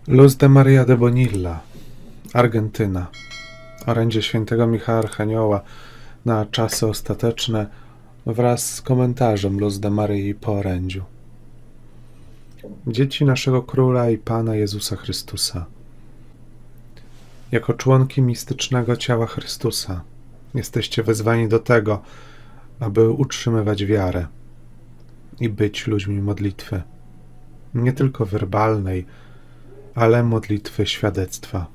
Luz de Maria de Bonilla, Argentyna. Orędzie świętego Michała Archanioła na czasy ostateczne wraz z komentarzem Luz de Maryi po orędziu. Dzieci naszego Króla i Pana Jezusa Chrystusa. Jako członki mistycznego ciała Chrystusa jesteście wezwani do tego, aby utrzymywać wiarę i być ludźmi modlitwy. Nie tylko werbalnej, ale modlitwy świadectwa.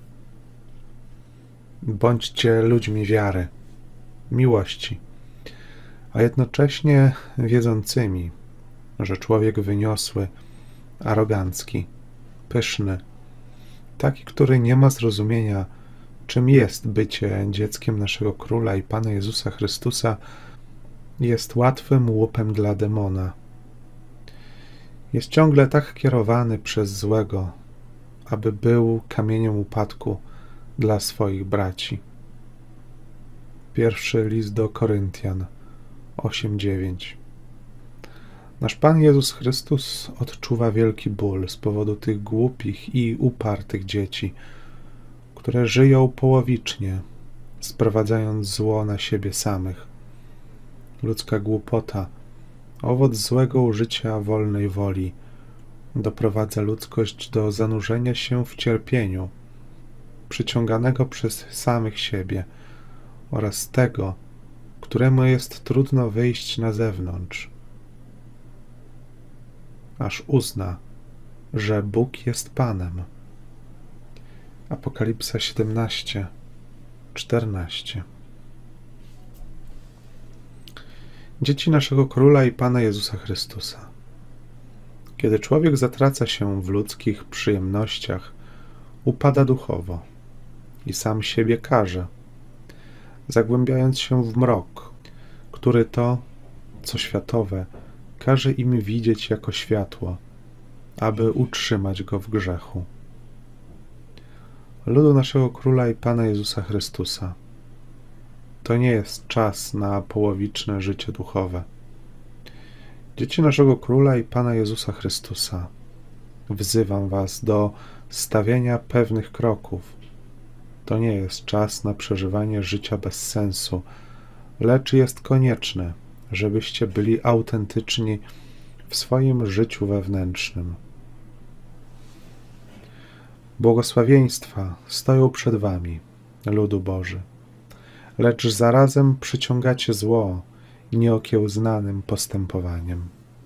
Bądźcie ludźmi wiary, miłości, a jednocześnie wiedzącymi, że człowiek wyniosły, arogancki, pyszny, taki, który nie ma zrozumienia, czym jest bycie dzieckiem naszego Króla i Pana Jezusa Chrystusa, jest łatwym łupem dla demona. Jest ciągle tak kierowany przez złego, aby był kamieniem upadku dla swoich braci. Pierwszy list do Koryntian 8:9. Nasz Pan Jezus Chrystus odczuwa wielki ból z powodu tych głupich i upartych dzieci, które żyją połowicznie, sprowadzając zło na siebie samych. Ludzka głupota, owoc złego użycia wolnej woli, doprowadza ludzkość do zanurzenia się w cierpieniu, przyciąganego przez samych siebie oraz tego, któremu jest trudno wyjść na zewnątrz, aż uzna, że Bóg jest Panem. Apokalipsa 17:14. Dzieci naszego Króla i Pana Jezusa Chrystusa. Kiedy człowiek zatraca się w ludzkich przyjemnościach, upada duchowo i sam siebie karze, zagłębiając się w mrok, który to, co światowe, każe im widzieć jako światło, aby utrzymać go w grzechu. Ludu naszego Króla i Pana Jezusa Chrystusa, to nie jest czas na połowiczne życie duchowe. Dzieci naszego Króla i Pana Jezusa Chrystusa, wzywam was do stawienia pewnych kroków. To nie jest czas na przeżywanie życia bez sensu, lecz jest konieczne, żebyście byli autentyczni w swoim życiu wewnętrznym. Błogosławieństwa stoją przed wami, ludu Boży, lecz zarazem przyciągacie zło nieokiełznanym postępowaniem.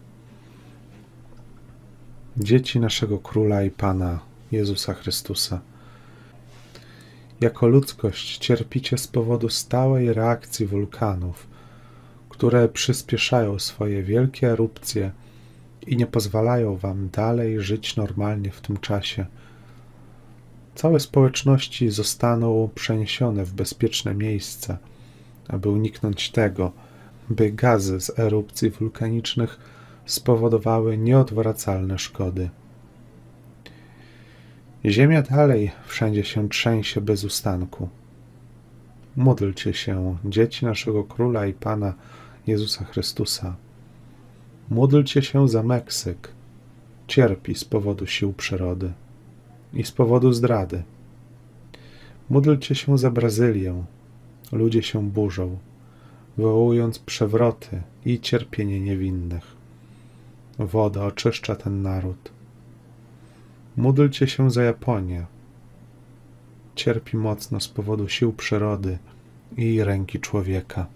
Dzieci naszego Króla i Pana Jezusa Chrystusa, jako ludzkość cierpicie z powodu stałej reakcji wulkanów, które przyspieszają swoje wielkie erupcje i nie pozwalają wam dalej żyć normalnie w tym czasie. Całe społeczności zostaną przeniesione w bezpieczne miejsca, aby uniknąć tego, by gazy z erupcji wulkanicznych spowodowały nieodwracalne szkody. Ziemia dalej wszędzie się trzęsie bez ustanku. Módlcie się, dzieci naszego Króla i Pana Jezusa Chrystusa. Módlcie się za Meksyk. Cierpi z powodu sił przyrody i z powodu zdrady. Módlcie się za Brazylię. Ludzie się burzą, wywołując przewroty i cierpienie niewinnych. Woda oczyszcza ten naród. Módlcie się za Japonię. Cierpi mocno z powodu sił przyrody i ręki człowieka.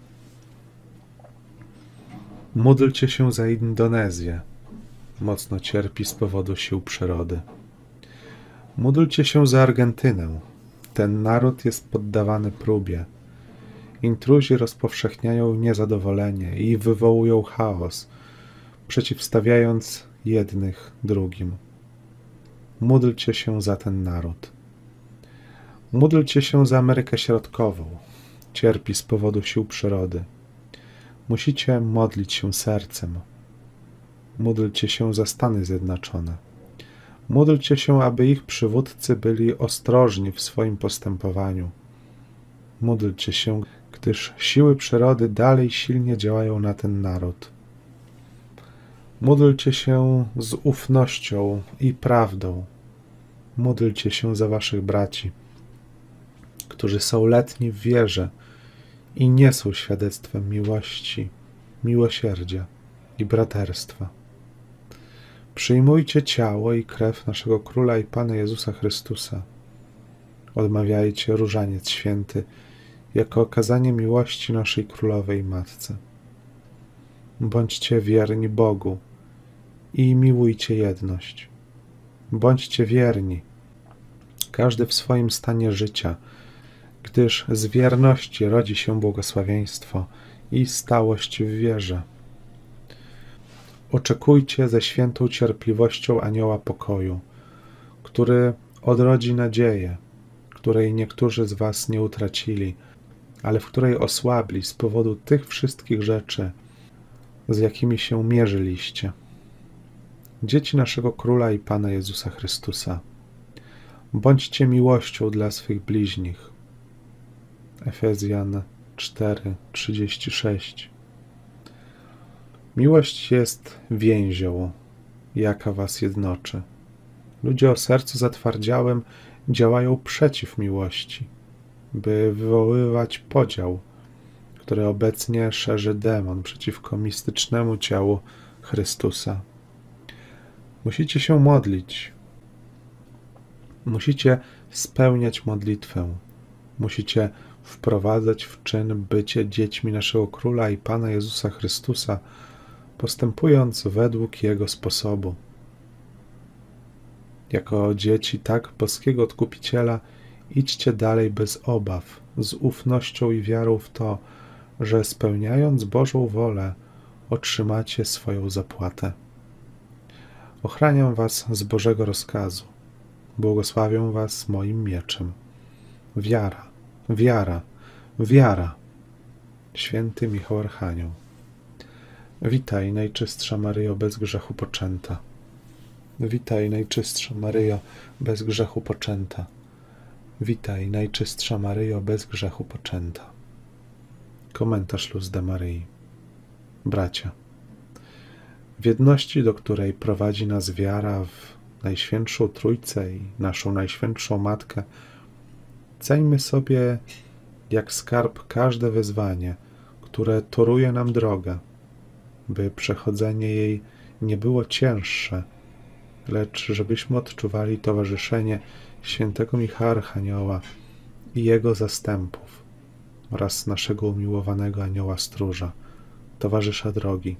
Módlcie się za Indonezję. Mocno cierpi z powodu sił przyrody. Módlcie się za Argentynę. Ten naród jest poddawany próbie. Intruzi rozpowszechniają niezadowolenie i wywołują chaos, przeciwstawiając jednych drugim. Módlcie się za ten naród. Módlcie się za Amerykę Środkową. Cierpi z powodu sił przyrody. Musicie modlić się sercem. Módlcie się za Stany Zjednoczone. Módlcie się, aby ich przywódcy byli ostrożni w swoim postępowaniu. Módlcie się, gdyż siły przyrody dalej silnie działają na ten naród. Módlcie się z ufnością i prawdą. Módlcie się za waszych braci, którzy są letni w wierze i nie są świadectwem miłości, miłosierdzia i braterstwa. Przyjmujcie ciało i krew naszego Króla i Pana Jezusa Chrystusa. Odmawiajcie różaniec święty jako okazanie miłości naszej Królowej Matce. Bądźcie wierni Bogu i miłujcie jedność. Bądźcie wierni, każdy w swoim stanie życia, gdyż z wierności rodzi się błogosławieństwo i stałość w wierze. Oczekujcie ze świętą cierpliwością anioła pokoju, który odrodzi nadzieję, której niektórzy z was nie utracili, ale w której osłabli z powodu tych wszystkich rzeczy, z jakimi się mierzyliście. Dzieci naszego Króla i Pana Jezusa Chrystusa, bądźcie miłością dla swych bliźnich. Efezjan 4:36. Miłość jest więzią, jaka was jednoczy. Ludzie o sercu zatwardziałym działają przeciw miłości, by wywoływać podział, który obecnie szerzy demon przeciwko mistycznemu ciału Chrystusa. Musicie się modlić. Musicie spełniać modlitwę. Musicie wprowadzać w czyn bycie dziećmi naszego Króla i Pana Jezusa Chrystusa, postępując według Jego sposobu. Jako dzieci tak boskiego Odkupiciela idźcie dalej bez obaw, z ufnością i wiarą w to, że spełniając Bożą wolę otrzymacie swoją zapłatę. Ochraniam was z Bożego rozkazu. Błogosławię was moim mieczem. Wiara, wiara, wiara. Święty Michał Archanioł. Witaj, Najczystsza Maryjo, bez grzechu poczęta. Witaj, Najczystsza Maryjo, bez grzechu poczęta. Witaj, Najczystsza Maryjo, bez grzechu poczęta. Komentarz Luz de Maryi. Bracia, w jedności, do której prowadzi nas wiara w Najświętszą Trójcę i naszą Najświętszą Matkę, ceńmy sobie jak skarb każde wyzwanie, które toruje nam drogę, by przechodzenie jej nie było cięższe, lecz żebyśmy odczuwali towarzyszenie świętego Michała Archanioła i jego zastępów oraz naszego umiłowanego anioła stróża, towarzysza drogi.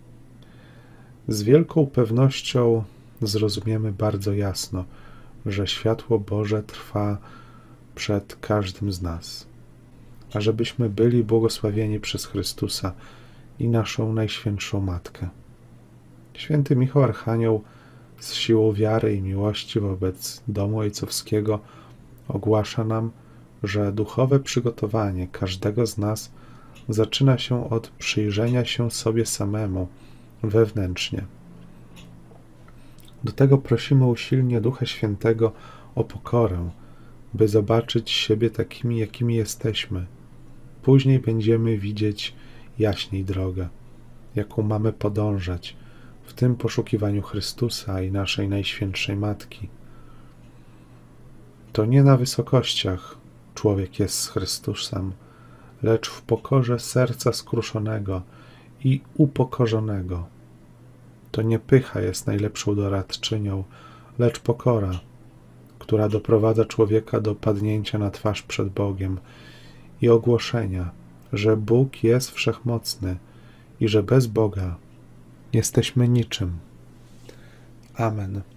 Z wielką pewnością zrozumiemy bardzo jasno, że światło Boże trwa przed każdym z nas, a żebyśmy byli błogosławieni przez Chrystusa i naszą Najświętszą Matkę. Święty Michał Archanioł z siłą wiary i miłości wobec domu ojcowskiego ogłasza nam, że duchowe przygotowanie każdego z nas zaczyna się od przyjrzenia się sobie samemu wewnętrznie. Do tego prosimy usilnie Ducha Świętego o pokorę, by zobaczyć siebie takimi, jakimi jesteśmy. Później będziemy widzieć jaśniej drogę, jaką mamy podążać w tym poszukiwaniu Chrystusa i naszej Najświętszej Matki. To nie na wysokościach człowiek jest z Chrystusem, lecz w pokorze serca skruszonego i upokorzonego. To nie pycha jest najlepszą doradczynią, lecz pokora, która doprowadza człowieka do padnięcia na twarz przed Bogiem i ogłoszenia, że Bóg jest wszechmocny i że bez Boga jesteśmy niczym. Amen.